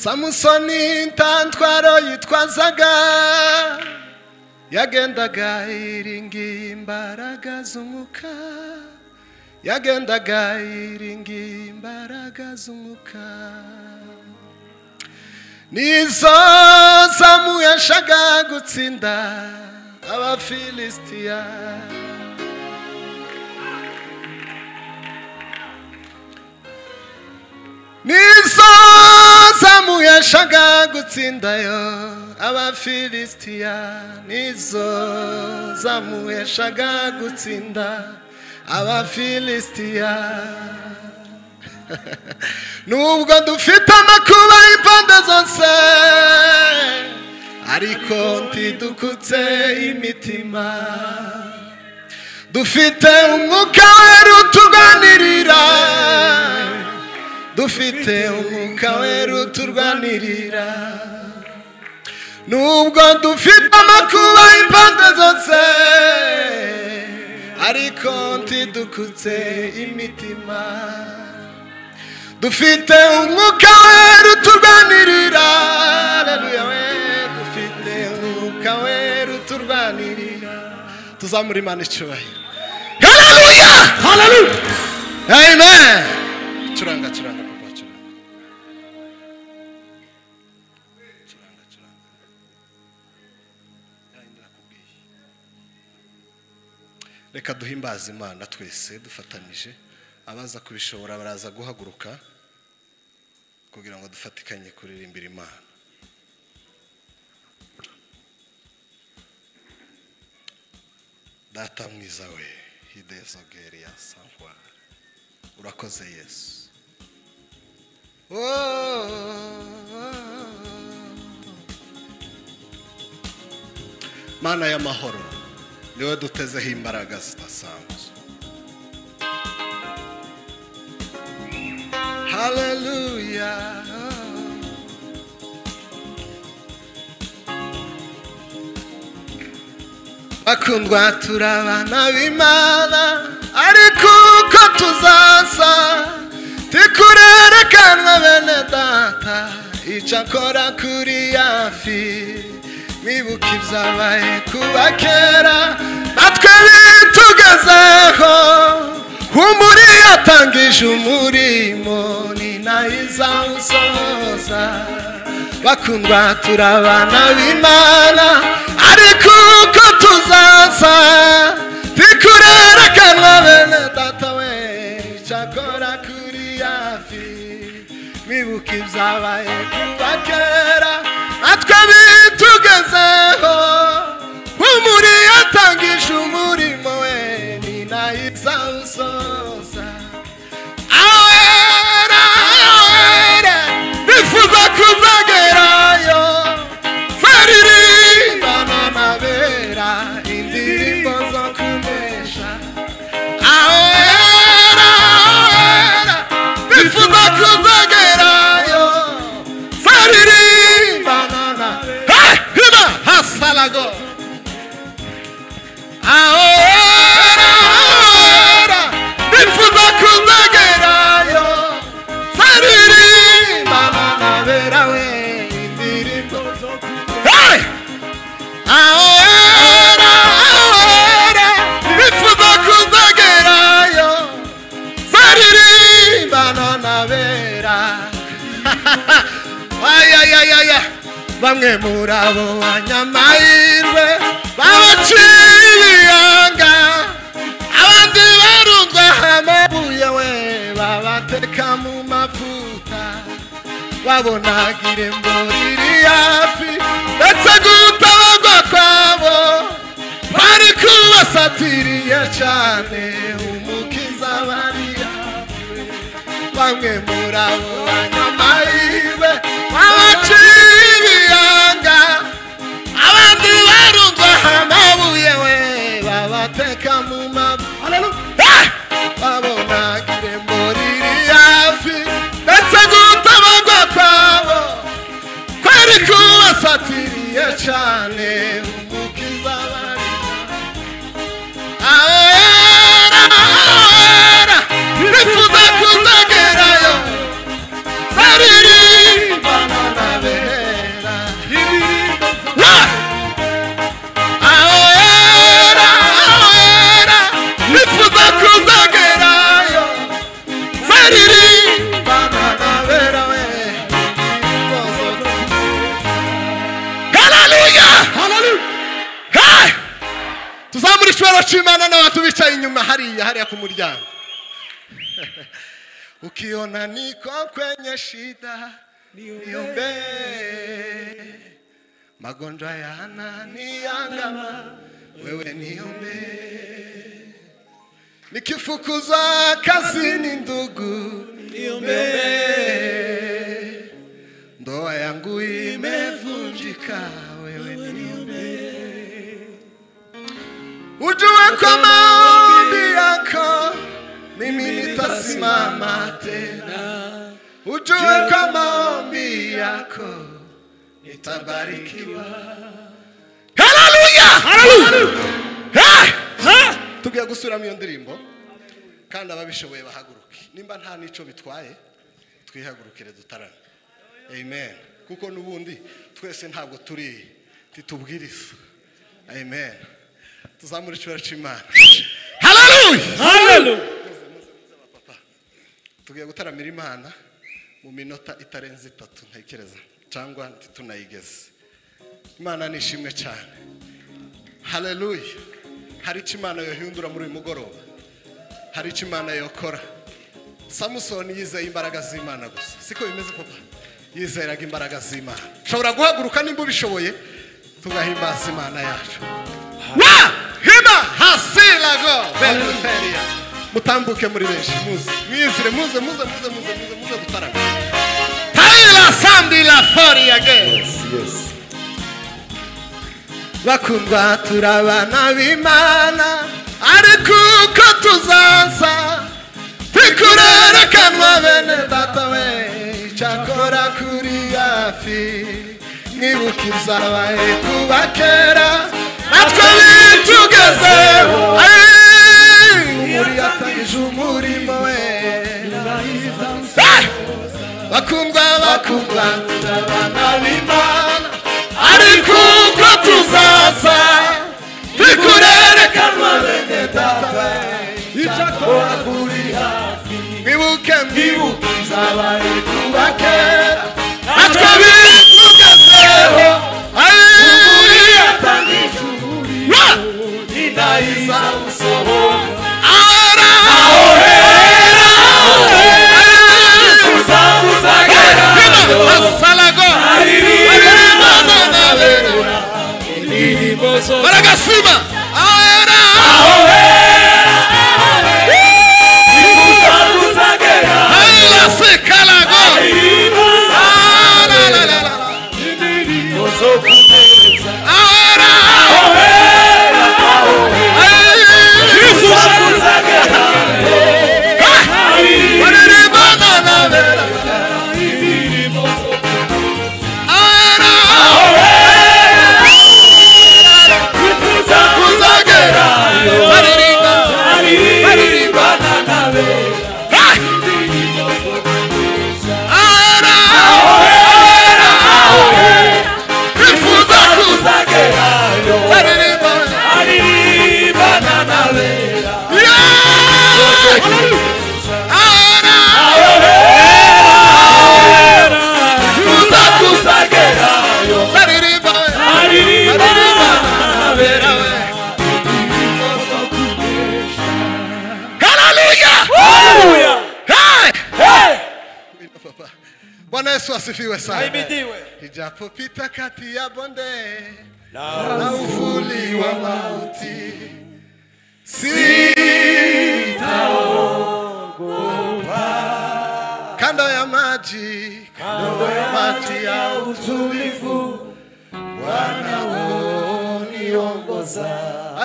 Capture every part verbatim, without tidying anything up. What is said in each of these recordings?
Samusoni ntantwaro yitwazaga yagendaga iringi imbaraga z'umwuka yagendaga iringi imbaraga z'umwuka nizo zamuyashaga gutsinda Abafilisitiya nizo zamuyashaga gutsindayo Abafilisitiya nizo zamuyashaga gutsinda Abafilisitiya nubwo dufite amakuba impande zose ariko ntidukutse imitima dufite umwuka wera uturwanirira dufite umwuka wera uturwanirira nubwo dufite amakuba impande zose ariko ntidukutse imitima dufite umwuka wera uturwanirira haleluya we dufite umwuka wera uturwanirira tuzamura Imana icyubahiro haleluya haleluya amen curanga curanga papa curanga curanga curanga yandira kubwiye reka duhimbaze Imana twese dufatanije abaza kubishobora baraza guhaguruka kugira ngo dufatikanye kuririmbira Imana data mwiza we hidezogeria sanwa urakoze Yesu oh, oh, oh. Mana y'amahoro niwe dutezeho imbaraga zidasanzwe hallelujah bakundwa turabana b'Imana ariko uko tuzaza tikurerekanwa bene data icakora kuri yafi mwibuka ibyabaye kuba kera natwe bitugezeho umuri yatangije umurimo ni nayiza usoza bakundwa turabana b'Imana ariko uko tuzaza tikurerekanwa bene data we icakora kuri yafi mwibuka ibyabaye kuba kera natwe bitugezeho umuri yatangije umurimo we ni nayiza usoza awera awera bifuza kuzagerayo faririmbana nabera indirimbo zo kunesha awera awera bifuza kuzagerayo faririmbana na hey hiba hasalago awera awera bifuza kuzagerayo faririmbana nabera we indirimbo zo hey awera awera bifuza kuzagerayo faririmbana nabera ayayayaya bamwe murabo banyamahirwe babaciye ibiyanga abandi barundwa amabuye we babateka mu mavuta babonaga irembo riri hafi ndetse gutabagwa kwabo bari kubasatiriye cyane umukiza bari hafi bamwe murabo banyamahirwe babaciye ibiyanga abandi barundwa amabuye we babateka mu mavuta babonaga irembo riri hafi ndetse gutabagwa kwabo kwari kubasatiriye cyane umukiza bari awera awera bifuza kuzagerayo kuzagerayo zaririmbana nabera we haleluya haleluya tuzamura icyubahiro cy'Imana n'abantu bicaye inyuma hariya hariya ku muryango ukiona niko kwenye shida niombe magonjwa yananiandama wewe niombe nikifukuza kazini ndugu niombe ndoa yangu imevunjika wewe niombe ujue kwa maombi yako mimi nitasimama tena ujue kwa maombi yako nitabarikiwa haleluya haleluya tugiye gusura mu ndirimbo kandi ababishoboye bahaguruke nimba nta nico bitwaye twihagurukire dutarane amen kuko nubundi twese ntabwo turi titubwiriza amen tuzamura icyubahiro cy'Imana haleluya haleluya tugiye gutaramira Imana mu minota itarenze itatu ntekereza cyangwa tunayigeze Imana nishimwe cyane haleluya hari icyo Imana yohindura muri uyu mugoroba hari icyo Imana yokora Samusoni yizeye imbaraga z'Imana gusa siko bimeze papa yizeraga imbaraga z'Imana shobora guhaguruka nimba ubishoboye tugahimbaza Imana yacu wa hima hasilago beluferia mutambuke muri benshi muze mwizire muze muze muze muze muze muze dutarame taila sandi la fori again yes yes bakundwa turabana b'Imana ariko uko tuzaza tikurerekanwa bene data we cyakora kuri hafi mwibukiza abaye kuba kera natwe bitugezeho umuri yatangije umurimo we bakundwa bakundwa turabana b'Imana ariko uko tuzaza tikurerekanwa bene data icyakora kuri hafi mwibuke mwibukiza abaye kuba kera natwe bitugezeho umuri yatangije umurimo ninaiza usohoza ahora ahora kuzagera asalago baragasima ahora kuzagera hala sekalago la la la la ahora Bwana Yesu asifiwe sana. Ijapopita kati ya bonde na uvuli wa mauti sitaogopa. Kando ya maji, kando ya maji ya utulivu Bwana uniongoza.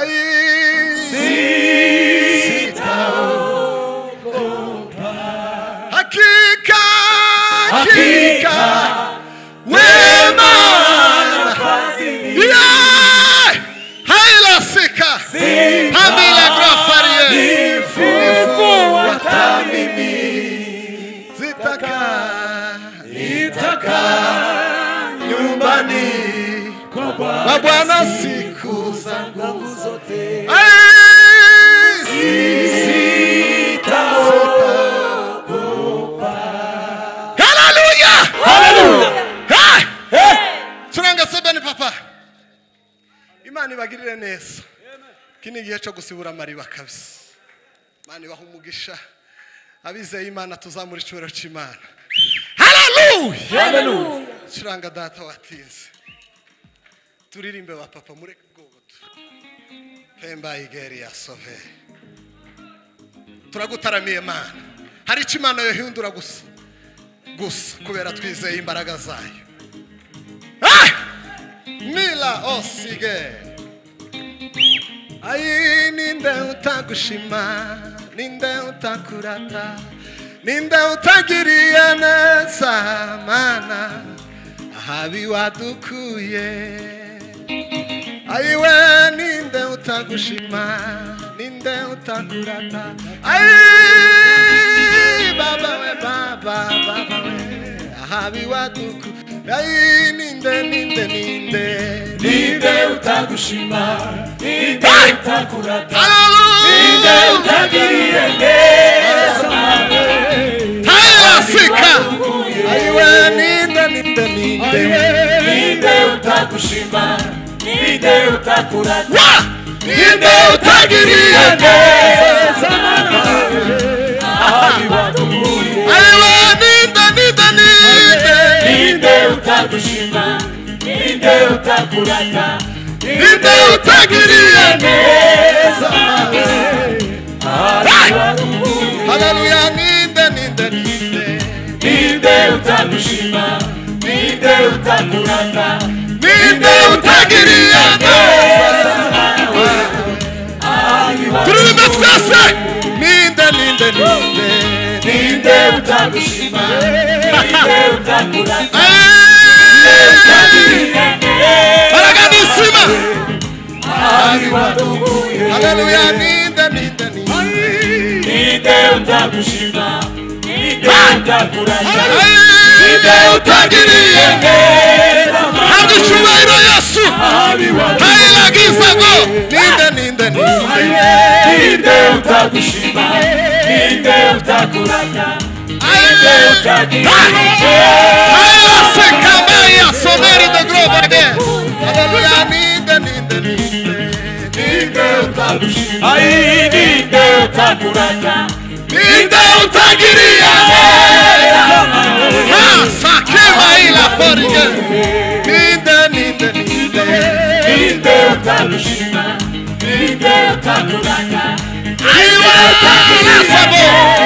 Sitaogopa. Hakika hakika wema na fadhili yeah haila sika hamila grafarie fufuata mimi zitaka nitaka nyumbani kwa Bwana siku zangu zote. kini gihe cyo gusibura amariba kabisa. Imana ibaha umugisha abizeye Imana tuzamura icubero cy'Imana. Hallelujah Hallelujah. Shiranga data watinze turirimbe wa papa mureke gogoto Pemba igeri ya sove turagutaramiye Mana hari icyo Imana yohindura gusa gusa kubera twizeye imbaraga zayo. Ah Mila osige Ai ninde utagushima ninde utakurata ninde utagiriye neza Mana ahabi wadukuye. Aiwe ninde utagushima ninde utakurata ai baba we baba baba we ahabi waduku ai ninde ninde ninde Ninde utagushima ninde utakurata ninde Hallelujah utagiriye neza Taila sika aiwe ninde ninde ninde Ninde utagushima ninde utakurata ninde utagiriye neza ahabi wadukuye. aiwe ninde ninde ninde Ninde utagushima ninde utakurata ninde utagiriye neza ahabi wadukuye. Hallelujah ninde ninde ninde Ninde utagushima ninde utakurata ninde utagiriye neza turirimbe twese ninde ninde ninde Ninde utagushima ninde utakurata baraganisima ahabi wadukuye. Hallelujah ninde ninde ninde Ninde utagushima ninde utakurata ninde utagiriye neza habwa icyubahiro Yesu ahabi wadukuye. hayilagiza ngo ninde ninde ninde Ninde utagushima ninde utakurata ninde utagiriye Hayilasekambaya someri the globe again. Hallelujah ninde ninde ninde Ninde utagushima ai ninde utakurata ninde utagiriye ha sakema ila forige ninde ninde ninde Ninde utagushima ninde utakurata aiwa sabo